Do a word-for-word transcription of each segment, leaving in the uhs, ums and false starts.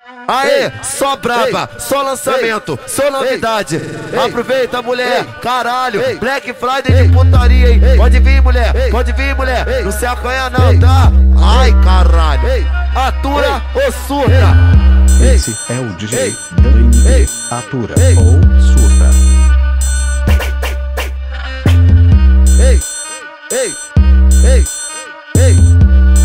Aê, só braba, só lançamento, só novidade. Aproveita, mulher, caralho. Black Friday de putaria, hein? Pode vir, mulher, pode vir, mulher. Não se acanha não, tá? Ai, caralho. Atura ou surta? Esse é o D J Dani, atura ou surta. Ei, ei, ei, ei.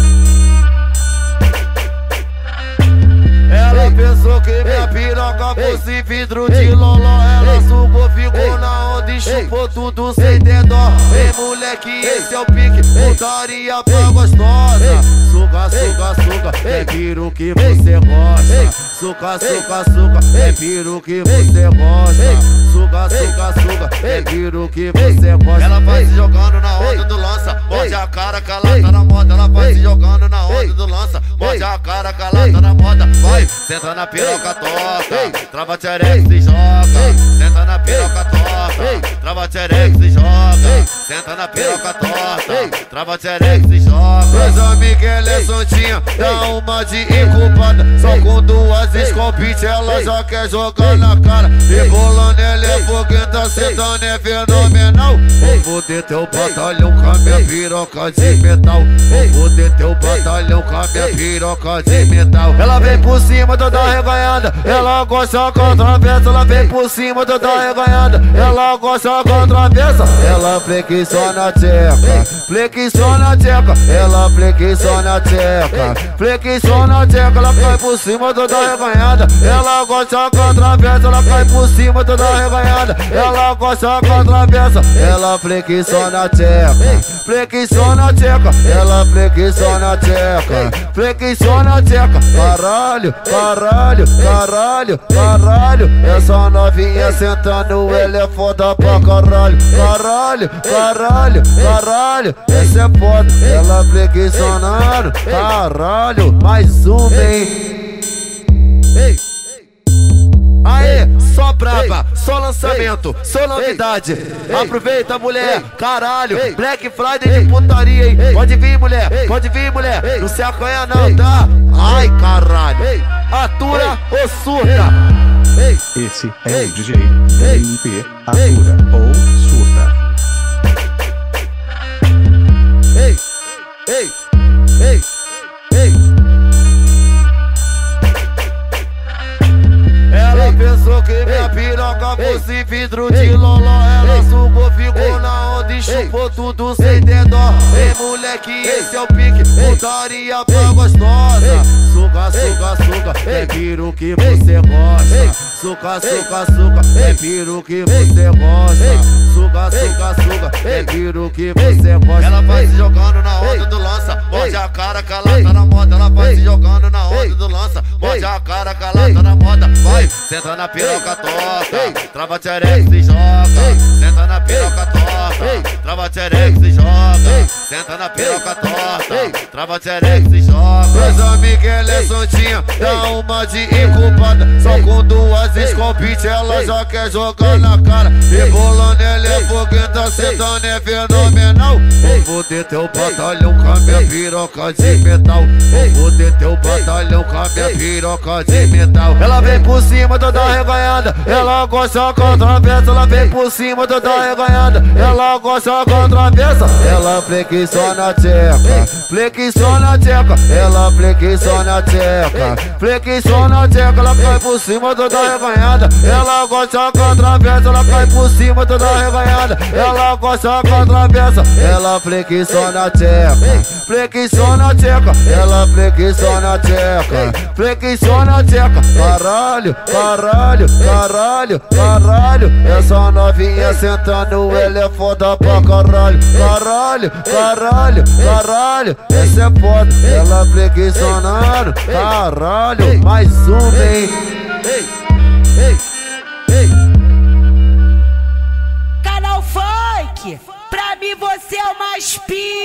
Ela pensou que minha piroca fosse vidro de loló. Ela sugou, ficou na onda e chupou tudo sem ter dó. Ei, moleque, esse é o pique, putaria pra gostosa. Suga, suga, suga, é piro que você gosta. Suga, suga, suga, é piro que você gosta. Suga, suga, suga, é piro que você gosta. Ela vai se jogando na onda do lança, morde a cara que ela tá na moda. Ela vai se jogando na onda do lança, morde a cara que ela tá na moda. Vai, senta na piroca torta, trava tcherex e joga. Senta na piroca torta, trava tcherex e joga. Senta na piroca torta, trava tcherex e joga. Meus amigos, ela é santinha, dá uma de inculpada. Só com duas escopite ela já quer jogar na cara. Rebolando ela é fogueta, sentando é fenomenal. Vou foder teu batalhão com a minha piroca de metal. Vou foder teu batalhão com a minha piroca de metal. Ela vem por cima toda reganhada, ela gosta contra a peça. Ela vem por cima toda reganhada, ela gosta contra a peça. Ela flexiona a tcheca, flexiona a tcheca. Ela flexiona a tcheca, flexiona a tcheca. Ela cai por cima toda reganhada, ela gosta contra a peça. Ela cai por cima toda reganhada, ela gosta contra a peça. Ela flexiona a tcheca, flexiona a tcheca. Ela flexiona a tcheca, flexiona a tcheca. Caralho, caralho, caralho, caralho. Essa novinha sentando, ela é foda pra caralho. Caralho, caralho, caralho. Essa é foda, ela flexionando. Caralho, mais uma, hein? Ei, aê, só braba, só lançamento, só novidade. Aproveita, mulher, caralho. Black Friday de putaria, hein? Pode vir, mulher, pode vir, mulher. Não se acanha não, tá? Ai, caralho. Atura ou surta? Esse é o D J Dani P, atura ou surta. Ei, ei, ei, ei. Ela pensou que minha piroca fosse vidro de loló. Ela sugou, ficou na onda e chupou tudo sem ter dó. Ei, moleque, esse é o pique, putaria pra gostosa. Suga, suga, suga, é piro que você gosta. Suga, suga, suga, é piro que você gosta. Suga, suga, suga, é piro que você gosta. Ela vai se jogando na onda do lança, morde a cara que ela tá na moda. Ela vai se jogando na onda do lança, morde a cara que ela tá na moda. Vai, senta na piroca torta, trava tcherex e joga. Senta na piroca torta, trava tcherex e joga. Senta na piroca torta, trava tcherex e joga. Meus amigos, ela é santinha, dá uma de inculpada. Só com duas escopite ela já quer jogar na cara. Rebolando ela é fogueta, sentando é fenomenal. Vou foder teu batalhão com a minha piroca de metal. Vou foder teu batalhão com a minha piroca de metal. Ela vem por cima toda reganhada, ela gosta contra a peça. Ela vem por cima toda reganhada, ela gosta contra a peça. Ela flexiona a tcheca, flexiona a tcheca. Ela flexiona a tcheca, flexiona a tcheca. Ela cai por cima toda reganhada, ela gosta contra a peça. Ela cai por cima toda reganhada, ela gosta contra a peça. Ela flexiona a tcheca, flexiona a tcheca. Ela flexiona a tcheca, flexiona a tcheca. Caralho, caralho, caralho, caralho. Essa novinha sentando, ela é foda pra caralho. Caralho, caralho, caralho. Essa é foda, ela flexionando. Caralho, mais uma, hein? Ei, ei, ei. Canal Funk, pra mim você é o mais pica.